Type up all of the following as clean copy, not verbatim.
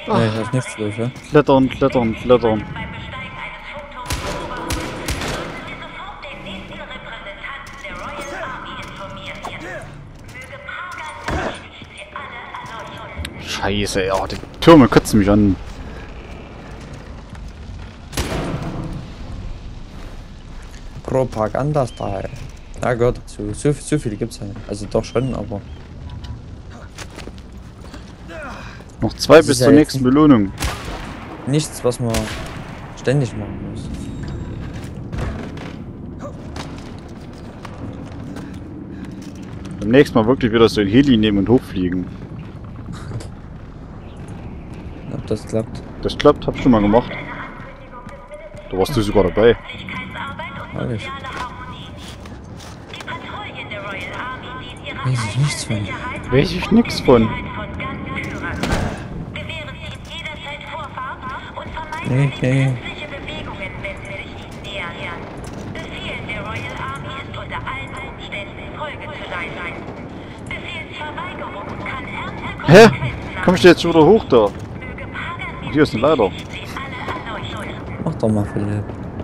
Nee, ich hab nichts los, ja? Klettern, klettern, klettern. Scheiße, ja, die Türme kotzen mich an. Propaganda-Style. Ja, gehört dazu. So viele gibt's ja nicht. Also doch schon, aber. Noch 2 Das bis ist ja zur jetzt nächsten Belohnung. Nichts, was man ständig machen muss. Beim nächsten Mal wirklich wieder so ein Heli nehmen und hochfliegen. Ob das klappt? Das klappt, hab ich schon mal gemacht. Da warst du sogar dabei. Hab ich. Weiß ich nichts von. Weiß ich nix von. Nee. Hä? Komm ich jetzt schon wieder hoch da? Hier ist eine Leiter. Mach doch mal, Philipp.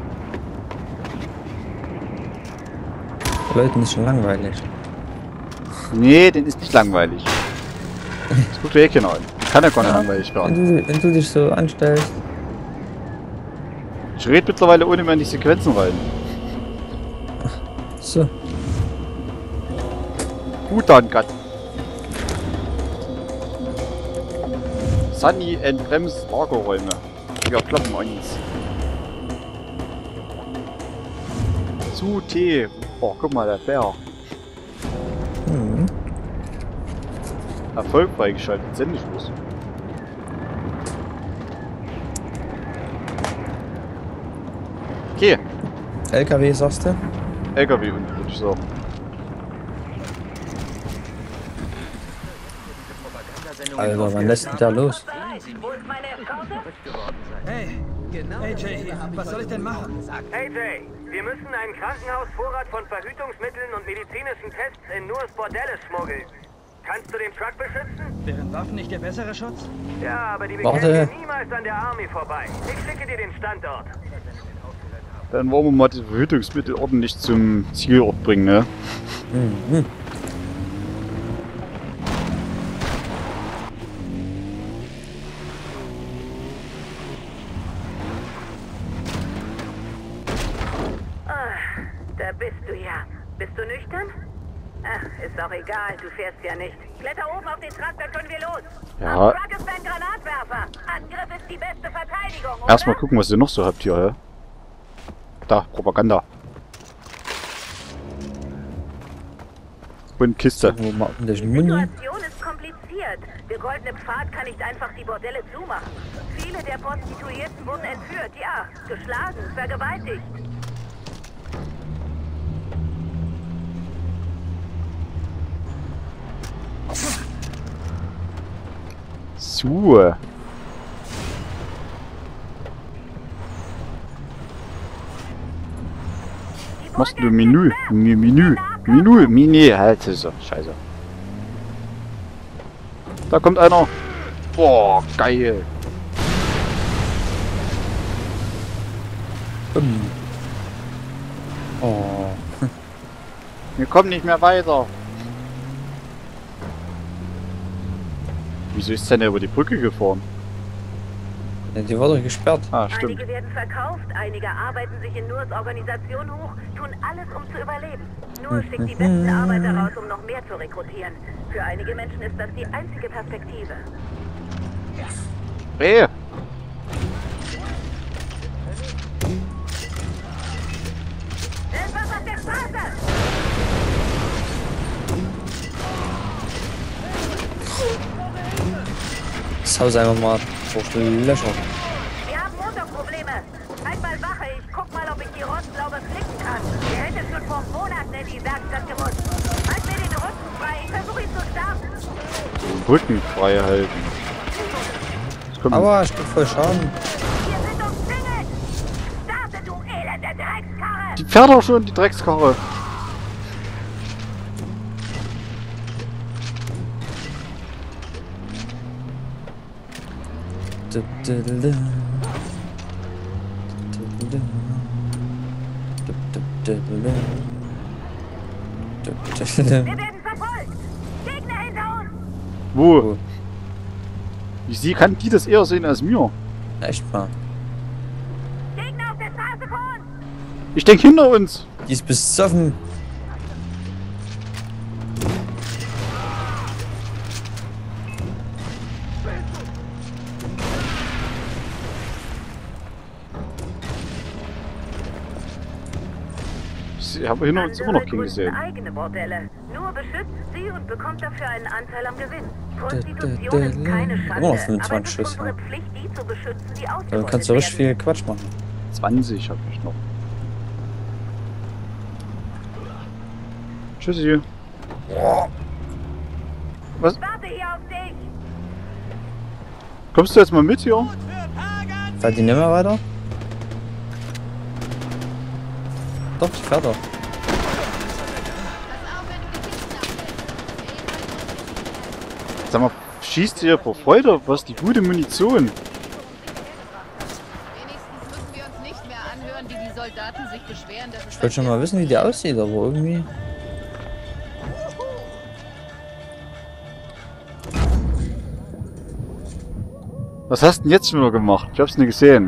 Leuten ist schon langweilig. Nee, den ist nicht langweilig. Das guckt ja eh keiner an. Kann ja gar nicht langweilig werden. Wenn du dich so anstellst. Ich rede mittlerweile ohne mehr in die Sequenzen rein. So. Gut dann, Gott. Sunny and Brems Lagerräume. Wir kloppen uns. Zu Tee. Oh, guck mal, der Bär. Hm. Erfolg freigeschaltet. Sendeschluss. Okay. LKW sagst du? LKW unten, würde ich sagen. Alter, wann lässt denn der los? Hey, AJ, was soll ich denn machen? AJ, wir müssen einen Krankenhausvorrat von Verhütungsmitteln und medizinischen Tests in Noors Bordelle schmuggeln. Kannst du den Truck beschützen? Wären Waffen nicht der bessere Schutz? Ja, aber die bekämen wir niemals an der Army vorbei. Ich schicke dir den Standort. Dann wollen wir mal die Verhütungsmittel ordentlich zum Zielort bringen, ne? Mhm. Da bist du ja. Bist du nüchtern? Ach, ist doch egal, du fährst ja nicht. Kletter oben auf den Truck, dann können wir los. Ja. Am Truck ist ein Granatwerfer. Angriff ist die beste Verteidigung, oder? Erstmal gucken, was ihr noch so habt hier, ja? Da, Propaganda. Und Kiste. Wo macht denn das Die Muni? Situation ist kompliziert. Der goldene Pfad kann nicht einfach die Bordelle zumachen. Viele der Prostituierten wurden entführt, ja. Geschlagen, vergewaltigt. So. Machst du Menü? Menü, halt so. Scheiße. Da kommt einer. Boah, geil. Oh. Wir kommen nicht mehr weiter. Wieso ist denn der über die Brücke gefahren? Ja, die war doch gesperrt. Ah, stimmt. Einige werden verkauft, einige arbeiten sich in Noors Organisation hoch, tun alles, um zu überleben. Noor schickt die besten Arbeiter raus, um noch mehr zu rekrutieren. Für einige Menschen ist das die einzige Perspektive. Hey. Irgendwas auf der Straße! Das Haus einfach mal durch die Löcher. Wir haben Motorprobleme. Halt mal Wache, ich guck mal, ob ich die Rostlaube flicken kann. Der hätte schon vor Monaten in die Werkstatt gemusst. Halt mir den Rücken frei, ich versuche ihn zu starten. Den Rücken frei halten. Das kommt Aber ich krieg voll Schaden. Wir sind umzingelt! Starte, du elende Dreckskarre! die fährt auch schon, die Dreckskarre. Wir werden verfolgt! Gegner hinter uns! Wo? Sie kann die das eher sehen als mir. Echt mal. Gegner auf der Straße vor uns! Ich denke hinter uns. Die ist besoffen. Ich habe hinter uns immer noch King gründen gesehen. eigene Bordelle. Nur beschützt sie und bekommt dafür einen Anteil am Gewinn. Prostitution ist keine Schande, Immer noch aber 25 es ist Schuss, unsere ja. Pflicht, die zu beschützen, die Dann ausgebeutet kannst du richtig werden. viel Quatsch machen. 20 habe ich noch. Tschüssi. Was? Warte hier auf dich! Kommst du jetzt mal mit hier? Fährt die nicht mehr weiter? Doch, die fährt doch. Sag mal, schießt ihr vor Freude? Was die gute Munition? Wenigstens müssen wir uns nicht mehr anhören, wie die Soldaten sich beschweren, dass es Ich wollte schon mal wissen, wie die aussieht, aber irgendwie. Was hast du denn jetzt schon wieder gemacht? Ich hab's nicht gesehen.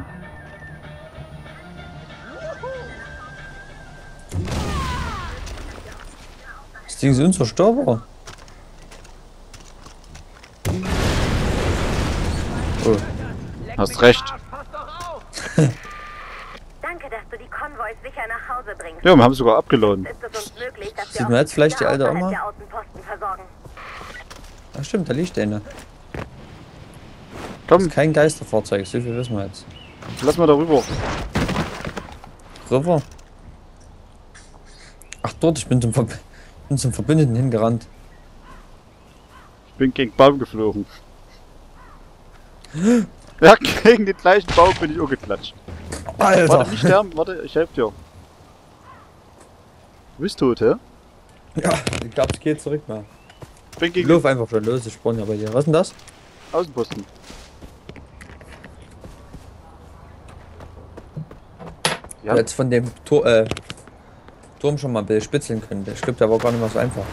Das Ding ist unzerstörbar. Oh, Hast recht. Danke, dass du die Konvois sicher nach Hause bringst. Ja, wir haben sogar abgeladen. Ist es uns möglich, dass Sieht wir man jetzt vielleicht die Gegner alte außerhalb Oma? der Außenposten versorgen? ach stimmt, da liegt eine. Komm, Kein Geisterfahrzeug, so viel wissen wir jetzt. lass mal darüber. River. Ach dort, ich bin zum Verbündeten hingerannt. Ich bin gegen Baum geflogen. Ja, gegen den gleichen Baum bin ich auch geklatscht. Alter! Warte, nicht sterben, warte, ich helfe dir. Du bist tot, hä? Ja, ich glaube, es geht zurück mal. Ich bin Ich gegen lauf einfach schon los, ich sprung ja bei dir. Was ist denn das? den Außenposten. Ja, Jetzt von dem Turm schon mal ein bisschen spitzeln könnte. Ich glaube, der war gar nicht mehr so einfach.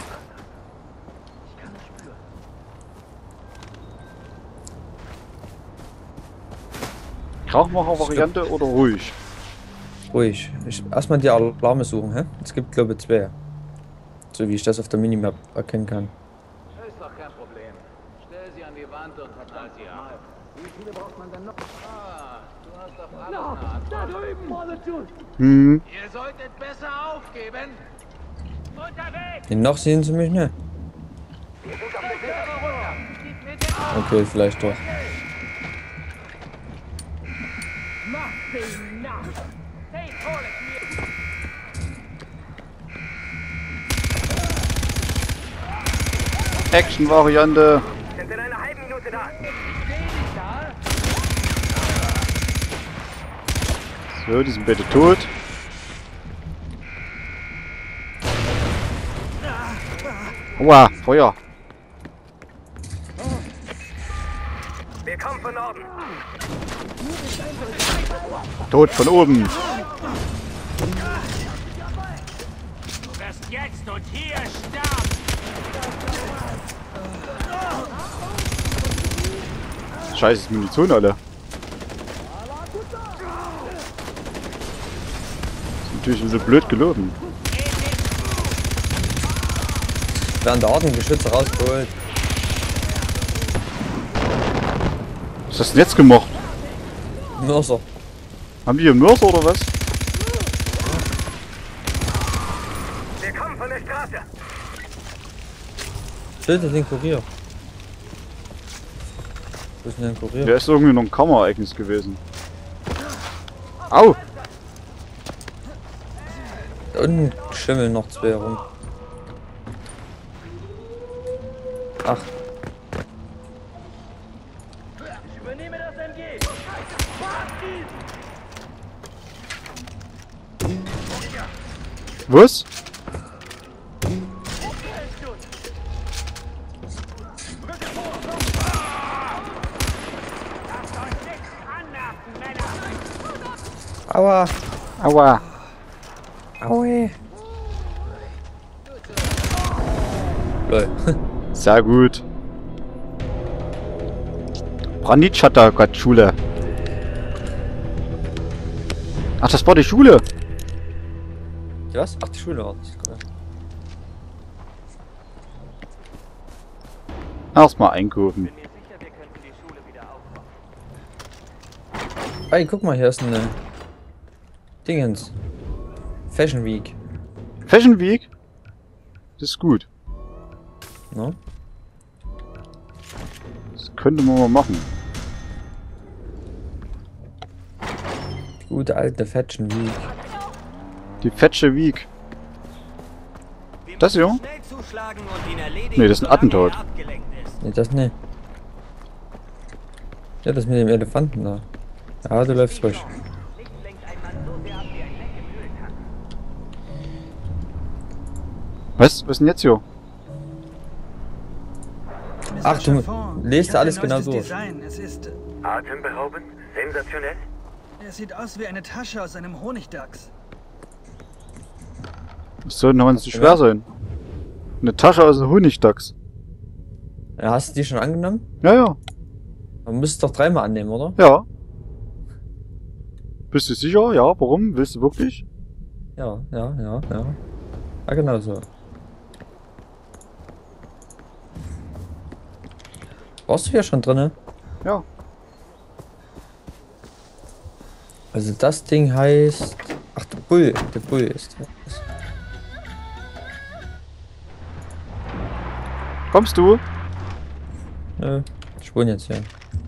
Krachmacher-Variante oder ruhig? Ruhig. Erstmal die Alarme suchen, hä? Es gibt, glaube ich, 2. So wie ich das auf der Minimap erkennen kann. Ist doch kein Problem. Stell sie an die Wand und knall sie ab. Wie viele braucht man denn noch? Ah, du hast auf alles eine Antwort. Hm. Ihr solltet besser aufgeben. Unterwegs! Den noch sehen sie mich nicht. Okay, vielleicht doch. Action-Variante. Sind in einer halben Minute da. So, die sind bitte tot. Oha, Feuer. Wir kommen von Norden. Tot von oben. Du wirst jetzt und hier sterben! Scheiße, ist Munition alle. Ist natürlich ein bisschen blöd gelogen. Werden der Artengeschütze rausgeholt. Was hast du denn jetzt gemacht? Mörser. Haben wir hier Mörser oder was? Wir kommen von der Straße. Töte den Kurier. Wo ist denn der Kurier? Der ist irgendwie noch ein Kammerereignis gewesen. Au! Da unten schimmeln noch 2 herum. Ach, Ich übernehme das MG. Was? Aua. Aua. Aue. Lol. Sehr gut. Branitsch hat da gerade Schule. Ach, das war die Schule. Die was? Ach, die Schule war das. Erstmal einkaufen. Ey, guck mal, hier ist eine Dingens. Fashion Week. Fashion Week? Das ist gut. No? Das könnte man mal machen. Gute alte Fashion Week. Die Fetsche Week. Das hier? Nee, das ist ein Attentat. Nee, das nicht. Ja, das mit dem Elefanten da. Ja, du läufst ruhig. Was? Was ist denn jetzt hier? Ach, du lest alles genau durch. Design. Es ist... Atemberaubend? Sensationell? Es sieht aus wie eine Tasche aus einem Honigdachs. Das soll noch nicht so schwer sein. Eine Tasche aus dem Honigdachs. Ja, hast du die schon angenommen? Ja, ja. Man müsste es doch dreimal annehmen, oder? Ja. Bist du sicher? Ja, warum? Willst du wirklich? Ja. Ja, genau so. Warst du hier schon drinne? Ja. Also das Ding heißt... Ach, der Bull ist das. Kommst du? Nö, ich wohne jetzt hier.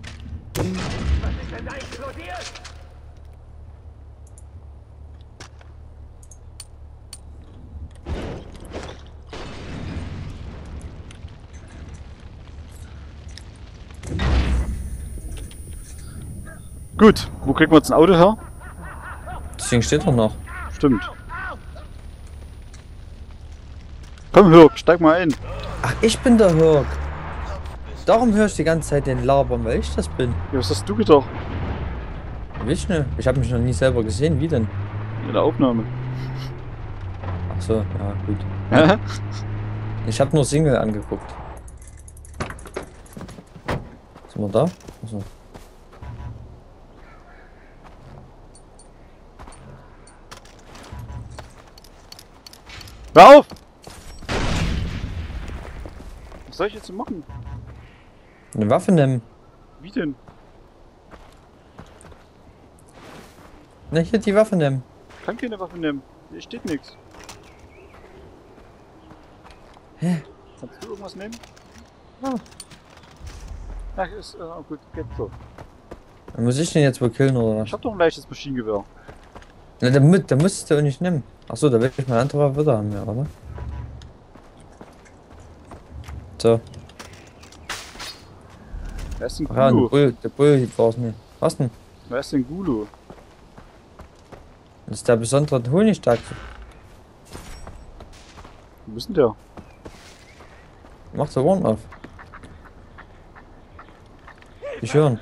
Gut. Wo kriegen wir jetzt ein Auto her? Deswegen steht er noch. Stimmt. Komm, Hirk, steig mal ein. Ach, ich bin der Hirk. Darum höre ich die ganze Zeit den Labern, weil ich das bin. Ja, was hast du gedacht? Weiß ich nicht. Ich habe mich noch nie selber gesehen. Wie denn? In der Aufnahme. Ach so, ja, gut. Hä? Ich habe nur Single angeguckt. Sind wir da? Achso. Hör auf! Was soll ich jetzt machen? Eine Waffe nehmen. Wie denn? Na, hier die Waffe nehmen. Ich kann keine Waffe nehmen. Hier steht nichts. Hä? Kannst du irgendwas nehmen? Ja. Ach, ist gut, geht so. Dann muss ich den jetzt wohl killen oder was? Ich hab doch ein leichtes Maschinengewehr. Na, da musst du auch nicht nehmen. Achso, da will ich meine andere Waffe wieder haben, ja, oder? So. Wer ist denn Ach ja, Gulu? der Bull war es nicht. Was denn? Wer ist denn Gulu? Das ist der besondere Honigdachs. Wo ist denn der? Mach der Ohren auf. Ich hören.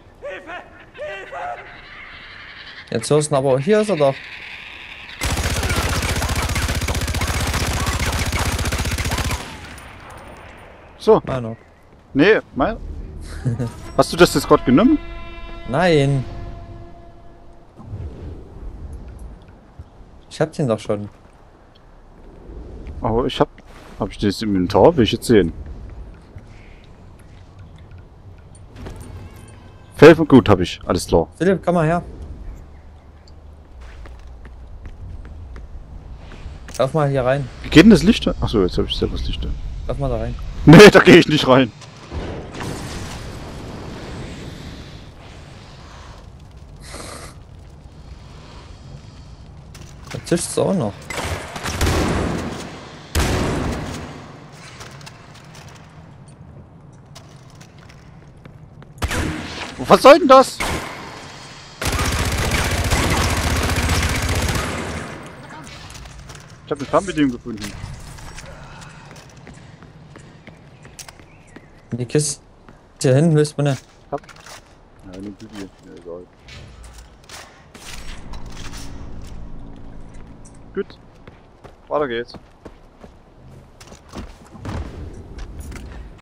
Jetzt hörst du ihn aber, hier ist er doch. So. Meiner. Nee, mein. Hast du das jetzt gerade genommen? Nein. Ich hab den doch schon. Aber ich hab ich das im Inventar? Will ich jetzt sehen. Felfen gut habe ich, alles klar. Philipp, komm mal her. Lauf mal hier rein. Wie geht denn das Licht? Achso, jetzt habe ich selber das Licht. Lauf mal da rein. Nee, da gehe ich nicht rein. Der Tisch ist auch noch. Was soll denn das? Ich habe eine Fernbedienung gefunden. Die Kiste hier hinten willst du nicht. Ja, eine Bibi. Ja, egal. Gut. Weiter geht's.